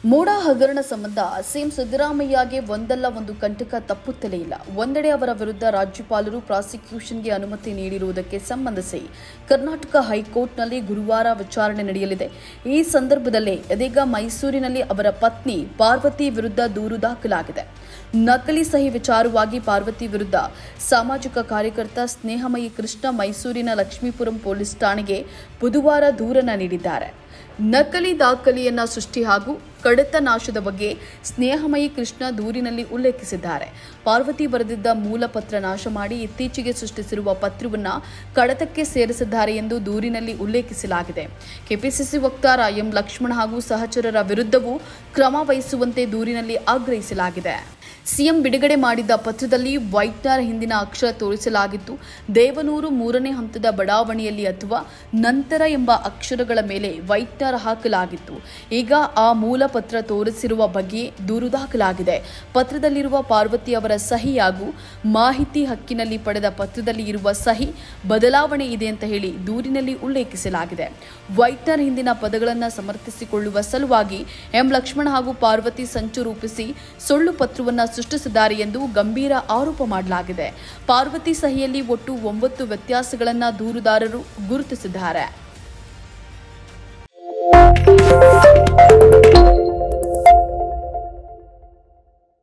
ಮೋಡ ಹಗರಣ ಸಂಬಂಧ ಸಿಎಂ ಸಿದ್ದರಾಮಯ್ಯಗೆ ಒಂದಲ್ಲ ಒಂದು ಕಂಟಕ ತಪ್ಪುತ್ತಲೇ ಇಲ್ಲ. ಒಂದೆಡೆ ಅವರ ವಿರುದ್ಧ ರಾಜ್ಯಪಾಲರು ಪ್ರಾಸಿಕ್ಯೂಷನ್ಗೆ ಅನುಮತಿ ನೀಡಿರುವುದಕ್ಕೆ ಸಂಬಂಧಿಸಿ ಕರ್ನಾಟಕ ಹೈಕೋರ್ಟ್ನಲ್ಲಿ ಗುರುವಾರ ವಿಚಾರಣೆ ನಡೆಯಲಿದೆ. ಈ ಸಂದರ್ಭದಲ್ಲೇ ಇದೀಗ ಮೈಸೂರಿನಲ್ಲಿ ಅವರ ಪತ್ನಿ ಪಾರ್ವತಿ ವಿರುದ್ಧ ದೂರು ದಾಖಲಾಗಿದೆ. ನಕಲಿ ಸಹಿ ವಿಚಾರವಾಗಿ ಪಾರ್ವತಿ ವಿರುದ್ಧ ಸಾಮಾಜಿಕ ಕಾರ್ಯಕರ್ತ ಸ್ನೇಹಮಯಿ ಕೃಷ್ಣ ಮೈಸೂರಿನ ಲಕ್ಷ್ಮೀಪುರಂ ಪೊಲೀಸ್ ಠಾಣೆಗೆ ಬುಧವಾರ ದೂರನ್ನು ನೀಡಿದ್ದಾರೆ. ನಕಲಿ ದಾಖಲೆಯನ್ನ ಸೃಷ್ಟಿ ಹಾಗೂ ಕಡತ ನಾಶದ ಬಗ್ಗೆ ಸ್ನೇಹಮಯಿ ಕೃಷ್ಣ ದೂರಿನಲ್ಲಿ ಉಲ್ಲೇಖಿಸಿದ್ದಾರೆ. ಪಾರ್ವತಿ ಬರೆದಿದ್ದ ಮೂಲ ಪತ್ರ ನಾಶ ಮಾಡಿ ಇತ್ತೀಚೆಗೆ ಸೃಷ್ಟಿಸಿರುವ ಪತ್ರವನ್ನು ಕಡತಕ್ಕೆ ಸೇರಿಸಿದ್ದಾರೆ ಎಂದು ದೂರಿನಲ್ಲಿ ಉಲ್ಲೇಖಿಸಲಾಗಿದೆ. ಕೆಪಿಸಿಸಿ ವಕ್ತಾರ ಎಂ ಲಕ್ಷ್ಮಣ ಹಾಗೂ ಸಹಚರರ ವಿರುದ್ಧವೂ ಕ್ರಮ ವಹಿಸುವಂತೆ ದೂರಿನಲ್ಲಿ ಆಗ್ರಹಿಸಲಾಗಿದೆ. ಸಿಎಂ ಬಿಡುಗಡೆ ಮಾಡಿದ್ದ ಪತ್ರದಲ್ಲಿ ವೈಟ್ನರ್ ಹಿಂದಿನ ಅಕ್ಷರ ತೋರಿಸಲಾಗಿತ್ತು. ದೇವನೂರು 3ನೇ ಹಂತದ ಬಡಾವಣೆಯಲ್ಲಿ ಅಥವಾ ನಂತರ ಎಂಬ ಅಕ್ಷರಗಳ ಮೇಲೆ ವೈಟ್ನರ್ ಹಾಕಲಾಗಿತ್ತು. ಈಗ ಆ ಮೂಲ ಪತ್ರ ತೋರಿಸಿರುವ ಬಗ್ಗೆ ದೂರು ದಾಖಲಾಗಿದೆ. ಪತ್ರದಲ್ಲಿರುವ ಪಾರ್ವತಿ ಅವರ ಸಹಿ ಹಾಗೂ ಮಾಹಿತಿ ಹಕ್ಕಿನಲ್ಲಿ ಪಡೆದ ಪತ್ರದಲ್ಲಿ ಇರುವ ಸಹಿ ಬದಲಾವಣೆ ಇದೆ ಅಂತ ಹೇಳಿ ದೂರಿನಲ್ಲಿ ಉಲ್ಲೇಖಿಸಲಾಗಿದೆ. ವೈಟ್ನರ್ ಹಿಂದಿನ ಪದಗಳನ್ನು ಸಮರ್ಥಿಸಿಕೊಳ್ಳುವ ಸಲುವಾಗಿ ಎಂ ಲಕ್ಷ್ಮಣ ಹಾಗೂ ಪಾರ್ವತಿ ಸಂಚು ರೂಪಿಸಿ ಸುಳ್ಳು ಪತ್ರವನ್ನು ಸೃಷ್ಟಿಸಿದ್ದಾರೆ ಎಂದು ಗಂಭೀರ ಆರೋಪ ಮಾಡಲಾಗಿದೆ. ಪಾರ್ವತಿ ಸಹಿಯಲ್ಲಿ ಒಟ್ಟು 9 ವ್ಯತ್ಯಾಸಗಳನ್ನು ದೂರುದಾರರು ಗುರುತಿಸಿದ್ದಾರೆ.